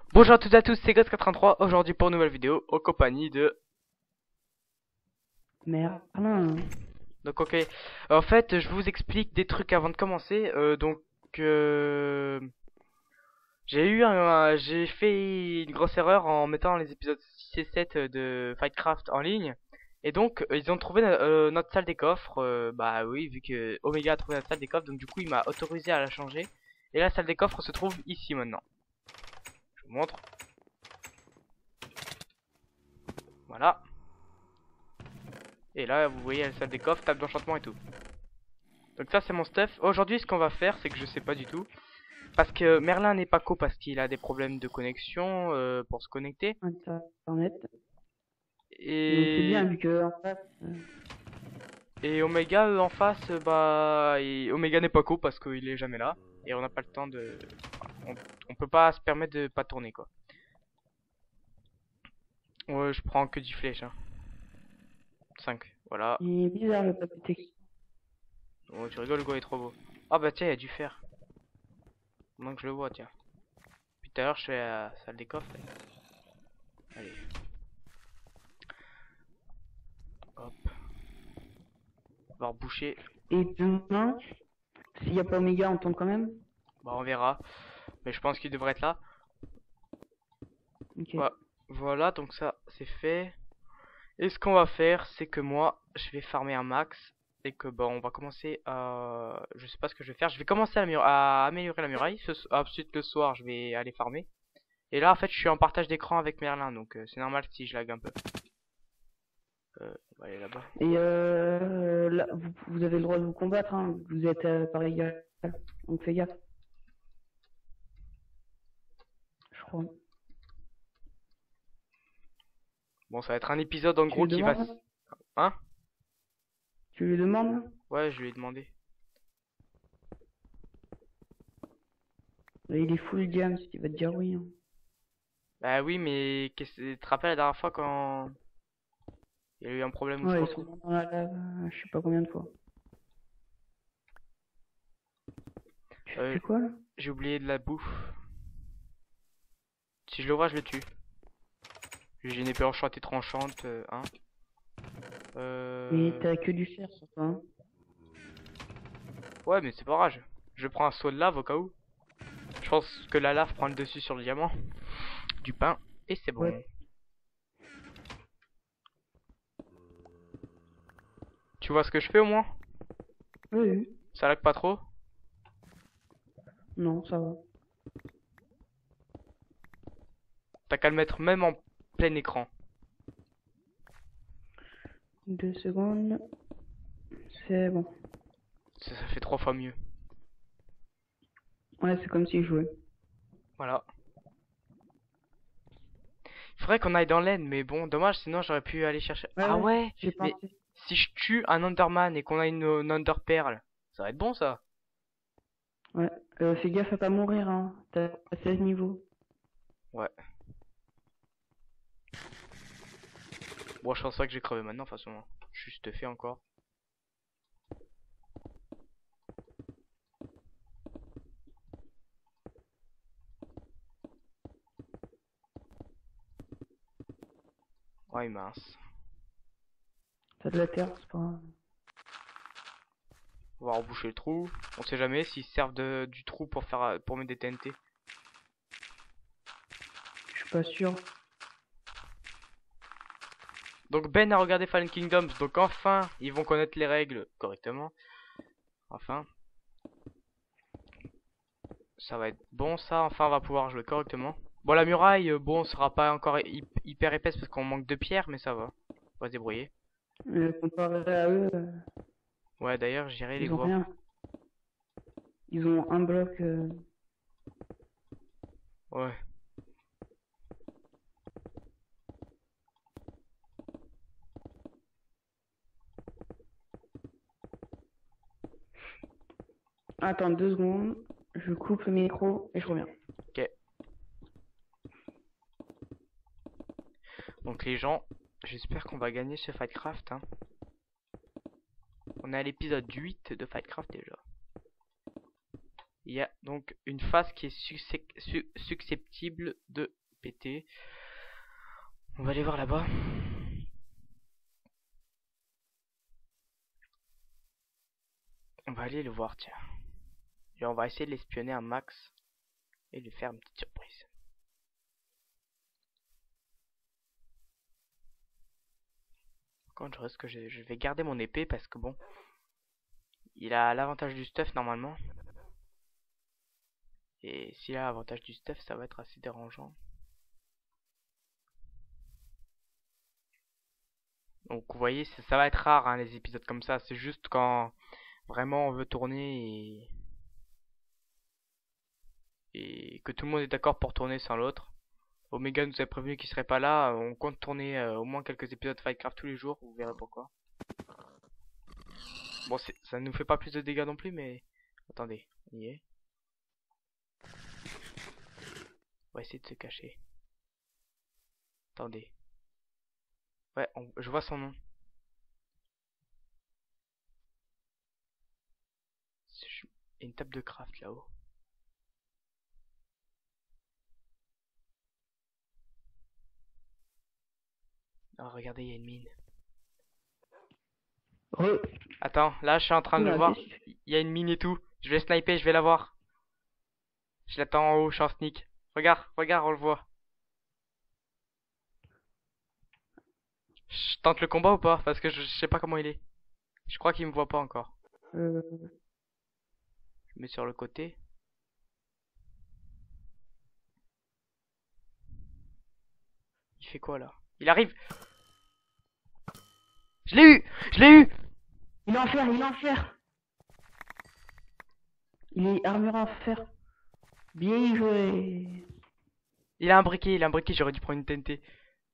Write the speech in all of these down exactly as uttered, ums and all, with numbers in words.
Bonjour à toutes et à tous, c'est Gods quatre-vingt-trois, aujourd'hui pour une nouvelle vidéo, en compagnie de... Merde. Ah non. Donc ok, en fait je vous explique des trucs avant de commencer, euh, donc... Euh... J'ai eu un... un- J'ai fait une grosse erreur en mettant les épisodes six et sept de Fightcraft en ligne, et donc euh, ils ont trouvé euh, notre salle des coffres, euh, bah oui, vu que Omega a trouvé notre salle des coffres, donc du coup il m'a autorisé à la changer, et la salle des coffres se trouve ici maintenant. Je vous montre, voilà. Et là, vous voyez la salle des coffres, table d'enchantement et tout. Donc ça, c'est mon stuff. Aujourd'hui, ce qu'on va faire, c'est que je sais pas du tout. Parce que Merlin n'est pas co parce qu'il a des problèmes de connexion euh, pour se connecter. Internet. Donc c'est bien Et, vu que en face. euh, et Omega, eux, en face, euh, bah... et Omega n'est pas co parce qu'il est jamais là. Et on n'a pas le temps de... On, on peut pas se permettre de pas tourner, quoi. Ouais, je prends que du flèche, hein. cinq, voilà. Il est bizarre le papier texte. Oh, tu rigoles, quoi, il est trop beau. Ah bah tiens, il y a du fer. Maintenant que je le vois, tiens. Puis tout à l'heure, je fais la salle des coffres. Et... Allez. Hop. On va reboucher. Et demain, s'il n'y a pas Omega, on tombe quand même. Bah on verra. Mais je pense qu'il devrait être là. Ok. Ouais. Voilà, donc ça c'est fait. Et ce qu'on va faire, c'est que moi, je vais farmer un max. Et que bon, on va commencer à... Je sais pas ce que je vais faire. Je vais commencer à, mur- à améliorer la muraille. Ce... Ensuite le soir, je vais aller farmer. Et là, en fait, je suis en partage d'écran avec Merlin. Donc euh, c'est normal si je lag un peu. Euh, on va aller là-bas. Et euh, là, vous, vous avez le droit de vous combattre, hein. Vous êtes euh, par égal. Donc fais gaffe. Je crois. Bon, ça va être un épisode en Tu gros lui qui va... demandes? s- Hein? Tu lui demandes? Ouais, je lui ai demandé. Et il est full diams, il va te dire oui, hein. Bah oui, mais qu'est-ce que tu te rappelles la dernière fois quand il y a eu un problème où je Ouais, ils crois sont que... dans la lave, euh, je sais pas combien de fois. Tu Euh, fais quoi là? j'ai oublié de la bouffe. Si je le vois, je le tue. J'ai une épée enchantée tranchante, euh, hein. Mais Euh... t'as que du fer sur toi, hein. Ouais, mais c'est pas grave. Je prends un seau de lave au cas où. Je pense que la lave prend le dessus sur le diamant. Du pain. Et c'est bon. Ouais. Tu vois ce que je fais au moins? Oui, oui. Ça lag pas trop? Non, ça va. T'as qu'à le mettre même en plein écran. Deux secondes. C'est bon. Ça, ça fait trois fois mieux. Ouais, c'est comme si je jouais. Voilà. Il faudrait qu'on aille dans l'aine, mais bon, dommage, sinon j'aurais pu aller chercher... Ouais, Ah ouais, ouais, j'ai mais pensé. si je tue un Enderman et qu'on a une, une Ender Pearl, ça va être bon ça. Ouais. Euh, fais gaffe à pas mourir, hein. T'as seize niveaux. Ouais. Bon, je pense pas que j'ai crevé maintenant, de toute façon. Hein. Je suis stuffé encore. Ouais, mince. T'as de la terre, c'est pas grave. On va reboucher le trou. On sait jamais s'ils servent de, du trou pour faire pour mettre des T N T. Je suis pas sûr. Donc Ben a regardé Fallen Kingdoms. Donc enfin, ils vont connaître les règles correctement. Enfin. Ça va être bon ça. Enfin, on va pouvoir jouer correctement. Bon, la muraille, euh, bon, sera pas encore hy- hyper épaisse parce qu'on manque de pierres, mais ça va. On va se débrouiller. Euh, comparé à eux, euh, Ouais, d'ailleurs, j'irai les ils ont voir. rien. Ils ont un bloc. euh, Ouais. Attends deux secondes. Je coupe le micro et je reviens. Ok. Donc les gens, j'espère qu'on va gagner ce Fightcraft. Hein. On est à l'épisode huit de Fightcraft déjà. Il y a donc une face qui est succep- su- susceptible de péter. On va aller voir là-bas. On va aller le voir, tiens. Et on va essayer de l'espionner un max et lui faire une petite surprise. Quand je risque que je, je vais garder mon épée parce que bon, il a l'avantage du stuff normalement. Et s'il a l'avantage du stuff, ça va être assez dérangeant. Donc vous voyez, ça, ça va être rare hein, les épisodes comme ça. C'est juste quand vraiment on veut tourner et, et que tout le monde est d'accord pour tourner sans l'autre. Omega nous a prévenu qu'il serait pas là. On compte tourner euh, au moins quelques épisodes de Fightcraft tous les jours. Vous verrez pourquoi. Bon, ça ne nous fait pas plus de dégâts non plus, mais attendez, on y est. On va essayer de se cacher. Attendez. Ouais, on, je vois son nom. Il y a une table de craft là-haut. Oh, regardez, il y a une mine. Re. Attends, là je suis en train de le Oula, voir. qu'est-ce que tu fais? Il y a une mine et tout. Je vais sniper, je vais la voir. Je l'attends en haut, je suis en sneak. Regarde, regarde, on le voit. Je tente le combat ou pas? Parce que je, je sais pas comment il est. Je crois qu'il me voit pas encore. Euh, Je me mets sur le côté. Il fait quoi là? Il arrive! Je l'ai eu! Je l'ai eu! Il est en fer, il est en fer. Il est armure en fer. Bien joué. Il a un briquet, il a un briquet, j'aurais dû prendre une T N T.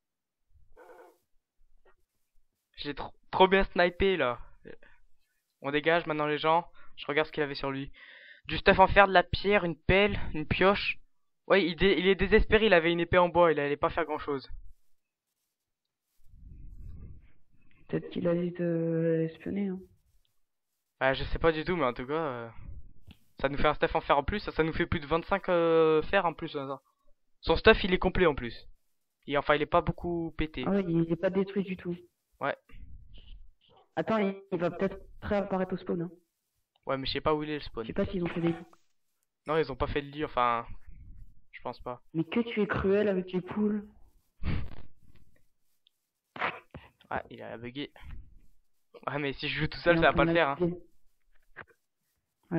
J'ai trop, trop bien snipé là. On dégage maintenant les gens. Je regarde ce qu'il avait sur lui. Du stuff en fer, de la pierre, une pelle, une pioche. Ouais, il, dé- il est désespéré, il avait une épée en bois, il allait pas faire grand chose. Peut-être qu'il a dit de espionner. Hein. Ouais, je sais pas du tout, mais en tout cas, euh, ça nous fait un stuff en fer en plus. Ça, ça nous fait plus de vingt-cinq euh, fer en plus. hein, ça. Son stuff, il est complet en plus. Et enfin, il est pas beaucoup pété. Ah ouais, il est pas détruit du tout. Ouais, Attends, il, il va peut-être réapparaître au spawn. Hein. ouais, mais je sais pas où il est le Je spawn. sais pas s'ils ont fait des... Non, ils ont pas fait de lit, enfin, je pense pas. Mais que tu es cruel avec les poules. Ouais, il a bugué. Ouais, mais si je joue tout Et seul, on ça va t'en pas le a faire. Hein. tué. Ouais.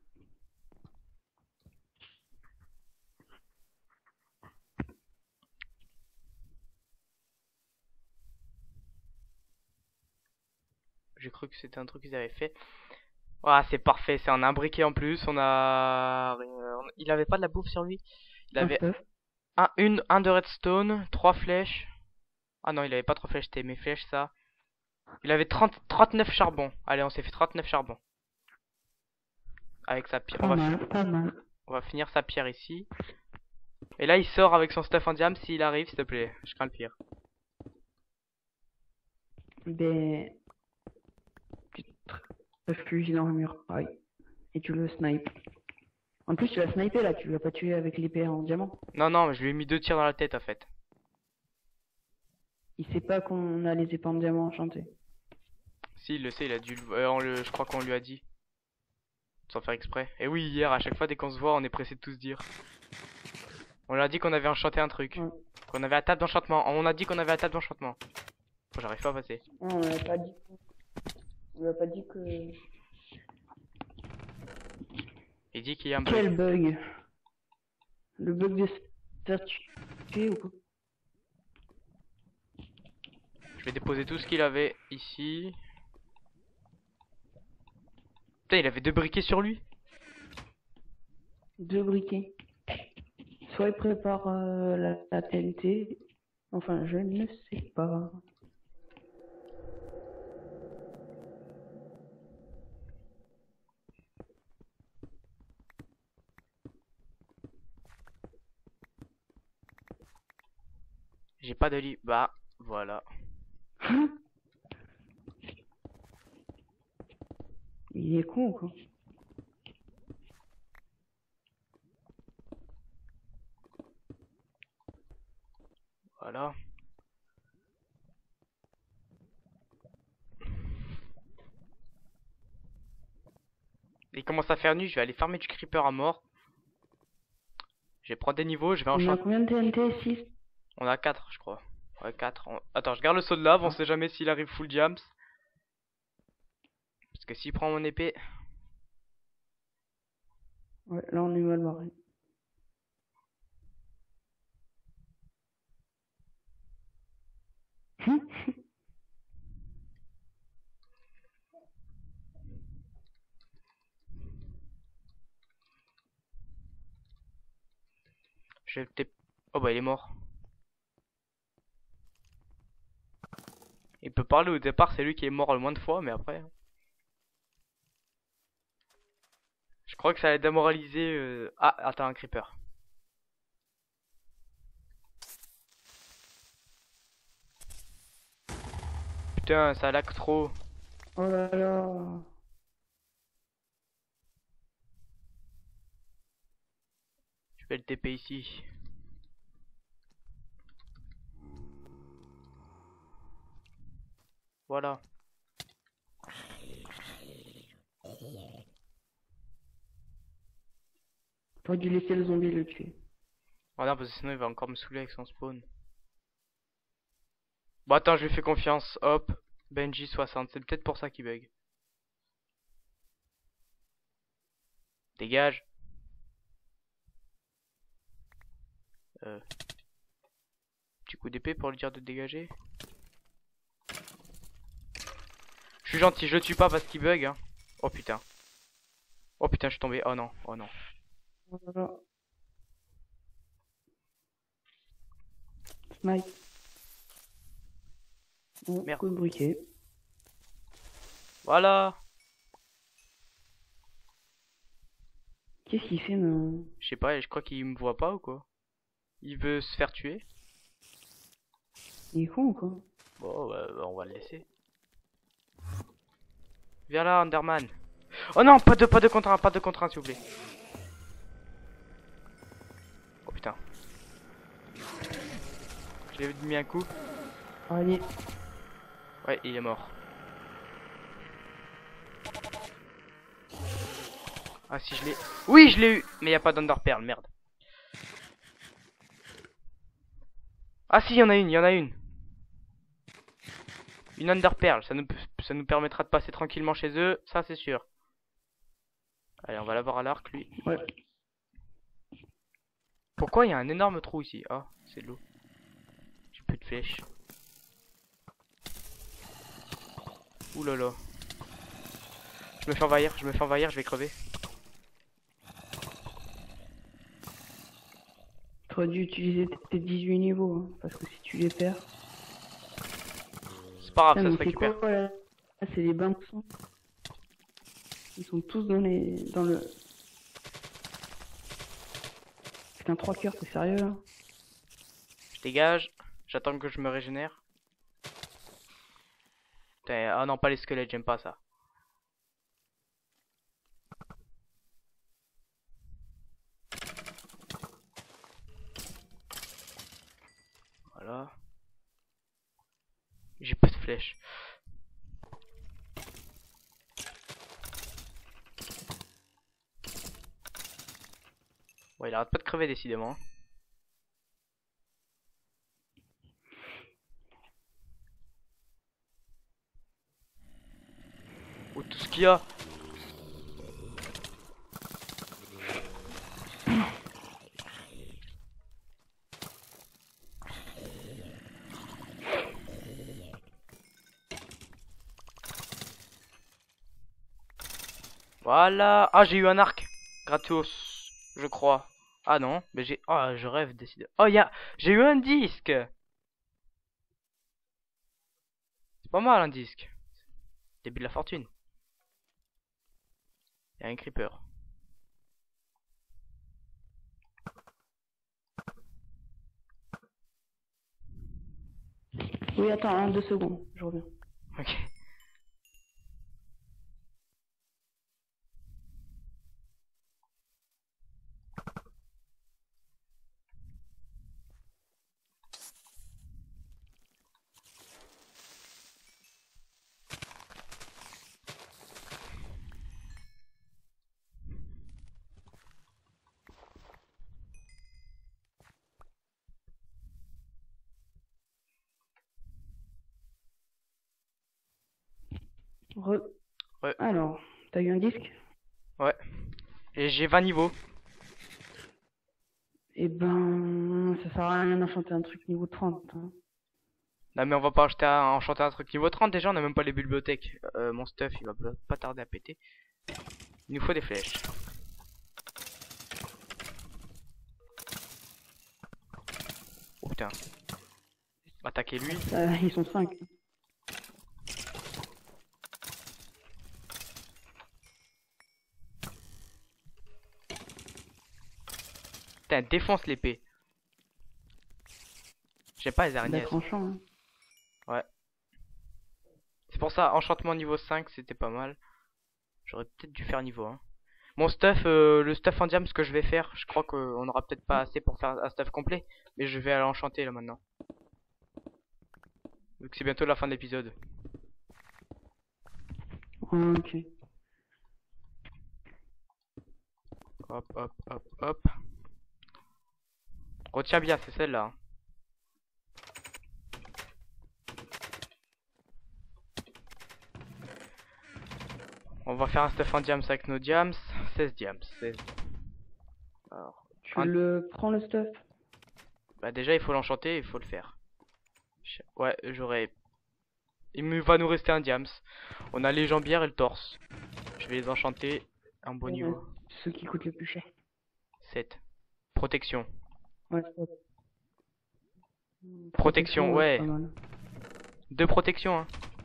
J'ai cru que c'était un truc qu'ils avaient fait. Ah, c'est parfait, c'est en un briquet en plus. On a. euh, Il avait pas de la bouffe sur lui. Il Un avait stuff. un, une, un de redstone, trois flèches. Ah non, il avait pas trois flèches, c'était mes flèches ça. Il avait trente, trente-neuf charbons. Allez, on s'est fait trente-neuf charbons. Avec sa pierre. On Pas va, mal, pas mal. on va finir sa pierre ici. Et là, il sort avec son stuff en diam s'il arrive, s'il te plaît. Je crains le pire. Ben... Tu te fusil dans le muraille. Et tu le snipes. En plus, tu l'as snipé là, tu l'as pas tué avec l'épée en diamant. Non, non, je lui ai mis deux tirs dans la tête en fait. Il sait pas qu'on a les épées en diamant enchantées. Si, il le sait, il a dû. le- euh, on le... Je crois qu'on lui a dit. Sans faire exprès. Et oui, hier, à chaque fois, dès qu'on se voit, on est pressé de tout se dire. On lui a dit qu'on avait enchanté un truc. Ouais. Qu'on avait la table d'enchantement. On a dit qu'on avait la table d'enchantement. Bon, j'arrive pas à passer. Non, on l'a pas dit. On lui a pas dit que... Il dit qu'il y a un bug. Quel bug? Le bug de se faire tuer ou quoi? Je vais déposer tout ce qu'il avait ici. Putain, il avait deux briquets sur lui. Deux briquets. Soit il prépare euh, la, la T N T. Enfin, je ne sais pas. J'ai pas de lit. Bah, voilà. Hein? Il est con ou quoi? Voilà. Il commence à faire nuit, je vais aller farmer du creeper à mort. Je vais prendre des niveaux, je vais On a enchanter. combien de T N T? Six? On a quatre, je crois. Ouais, quatre. On- Attends, je garde le saut de lave, on Ah. sait jamais s'il arrive full diams. Parce que s'il prend mon épée. Ouais, là on est mal barré. Je vais peut-être. Oh bah il est mort. Il peut parler au départ, c'est lui qui est mort le moins de fois, mais après. Je crois que ça allait démoraliser. euh, Ah, attends, un creeper. Putain, ça lag trop. Oh là là. Je vais le T P ici. Voilà. T'aurais dû laisser le zombie le tuer. Oh non, parce que sinon il va encore me saouler avec son spawn. Bon, attends, je lui fais confiance. Hop. Benji soixante, c'est peut-être pour ça qu'il bug. Dégage. Euh. Petit coup d'épée pour lui dire de dégager. Je suis gentil, je le tue pas parce qu'il bug. Hein. Oh putain. Oh putain, je suis tombé. Oh non, oh non. Oh là là. Snipe. Bon, Merde. coup de briquet. Voilà. Qu'est-ce qu'il fait, non? Je sais pas, je crois qu'il me voit pas ou quoi. Il veut se faire tuer. Il est con ou quoi? Bon, bah, bah, on va le laisser. Viens là, Underman. Oh non, pas de, pas de contraint, pas de contraint, s'il vous plaît. Oh putain. J'ai mis un coup. Allez. Ouais, il est mort. Ah si je l'ai. Oui, je l'ai eu. Mais y a pas d'Underpearl, merde. Ah si, y en a une, y en a une. Une Underpearl, ça nous, ça nous permettra de passer tranquillement chez eux, ça c'est sûr. Allez, on va l'avoir à l'arc, lui. Ouais. Pourquoi il y a un énorme trou ici? Ah, c'est de l'eau. J'ai plus de flèches. Ouh là là. Je me fais envahir, je me fais envahir, je vais crever. T'aurais dû utiliser tes dix-huit niveaux, hein, parce que si tu les perds... C'est pas grave, Putain, ça mais se c'est récupère. quoi, là? Là, c'est les bains de sang. Ils sont tous dans les... dans le... Putain, trois cœurs, t'es sérieux, là? Je dégage, j'attends que je me régénère. Putain, ah non, pas les squelettes, j'aime pas ça. Voilà. J'ai pas de flèches. Ouais, il arrête pas de crever décidément. Oh, tout ce qu'il y a. Voilà. Ah, j'ai eu un arc. Gratos. Je crois. Ah non, mais j'ai... Ah, je rêve décidément. Oh, il y a... J'ai eu un disque. C'est pas mal un disque. Début de la fortune. Il y a un creeper. Oui, attends, un, deux secondes, je reviens. Ok. Re- Ouais. Alors, t'as eu un disque? Ouais. Et j'ai vingt niveaux. Eh ben, ça sert à rien d'enchanter un truc niveau trente. Hein. Non mais on va pas acheter un, enchanter un truc niveau trente déjà, on a même pas les bibliothèques. Euh, mon stuff il va pas- pas tarder à péter. Il nous faut des flèches. Oh putain. Attaquer lui. Euh, ils sont cinq. Putain, défonce l'épée. J'aime pas les araignées. La tranchant. Hein. Ouais. C'est pour ça, enchantement niveau cinq, c'était pas mal. J'aurais peut-être dû faire niveau un. Mon stuff, euh, le stuff en diam, ce que je vais faire, je crois qu'on aura peut-être pas assez pour faire un stuff complet. Mais je vais aller enchanter là maintenant. Vu que c'est bientôt la fin de l'épisode. Ok. Hop, hop, hop, hop. Retiens bien, c'est celle-là. Hein. On va faire un stuff en diams avec nos diams. seize diams. seize. Alors, Tu un... le prends le stuff? Bah déjà il faut l'enchanter, il faut le faire. Ouais, j'aurais... Il me va nous rester un diams. On a les jambières et le torse. Je vais les enchanter à un bon Ouais, niveau. ceux qui coûtent le plus cher. sept. Protection. Ouais, c'est Protection, ouais. ouais. c'est pas mal. Deux protections, hein.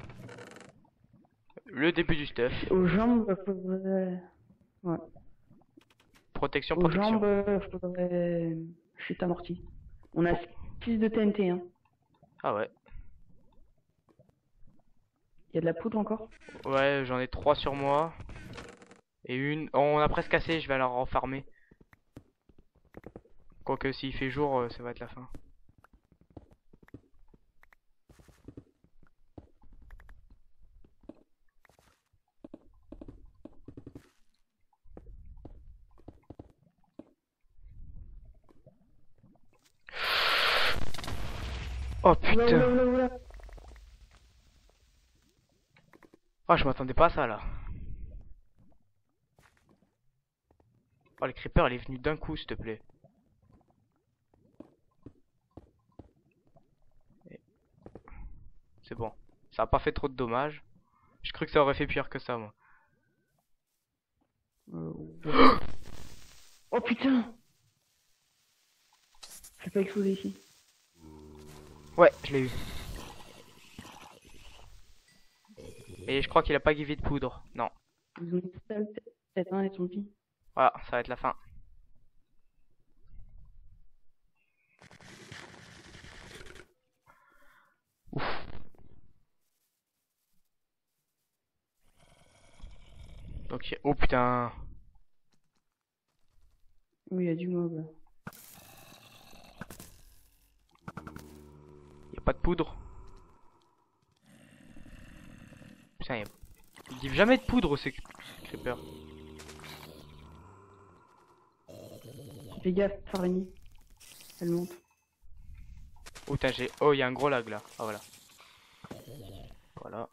Le début du stuff. Aux jambes, faudrait... Ouais. Protection, Aux protection. jambes, faudrait chute amortie. On a six de T N T, hein. Ah ouais. Il y a de la poudre encore? Ouais, j'en ai trois sur moi. Et une... Oh, on a presque assez, je vais alors en farmer. Quoique s'il fait jour, euh, ça va être la fin. Oh putain. Oula, oula, oula. Oh, je m'attendais pas à ça là. Oh, le creeper, il est venu d'un coup, s'il te plaît. C'est bon. Ça a pas fait trop de dommages. Je cru que ça aurait fait pire que ça, moi. Euh, ouais. Oh putain! Fais pas exploser ici. Ouais, je l'ai eu. Et je crois qu'il a pas givé de poudre. Non. Ils ont une sale tête, hein, les zombies. Voilà, ça va être la fin. Ouf. Ok. Oh putain. Oui, il y a du mob là. Y a pas de poudre. Putain, y a... ils givent jamais de poudre, ces creepers. Fais gaffe, araignée. Elle monte. Oh putain, j'ai... Oh, il y a un gros lag là. Ah voilà. Voilà.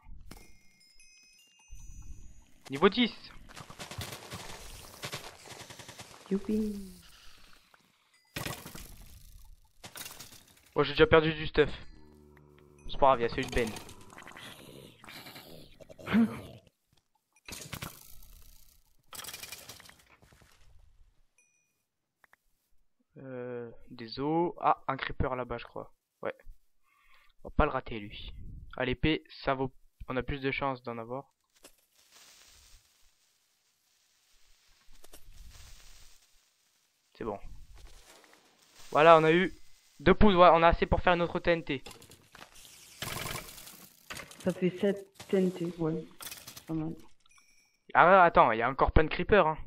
Niveau dix. Youpi. Oh, j'ai déjà perdu du stuff. C'est pas grave, il y a celui de Ben. euh, des os. Ah, un creeper là-bas, je crois. Ouais. On va pas le rater, lui. À l'épée, ça vaut... On a plus de chances d'en avoir. C'est bon. Voilà, on a eu deux poudres. Ouais, on a assez pour faire une autre T N T. Ça fait sept T N T, ouais. Pas mal. Ah, attends, il y a encore plein de creepers, hein.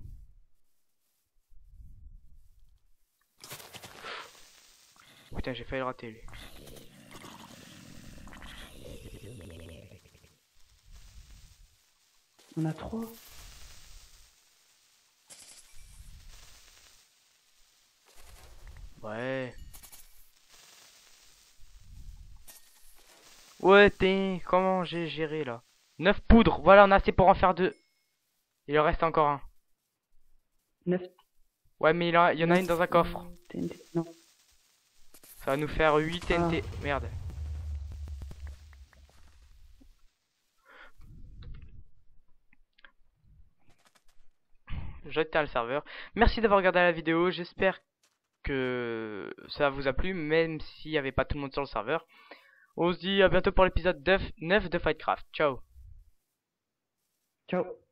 Putain, j'ai failli le rater, lui. On a trois. Ouais. Ouais, t'es... Comment j'ai géré, là? neuf poudres. Voilà, on a assez pour en faire deux. Il en reste encore un. neuf. Ouais, mais il, a- il y en a une dans un coffre. T N T, non. Ça va nous faire huit T N T. Ah. Merde. J'éteins le serveur. Merci d'avoir regardé la vidéo. J'espère que ça vous a plu, même s'il n'y avait pas tout le monde sur le serveur. On se dit à bientôt pour l'épisode neuf de Fightcraft. Ciao. Ciao.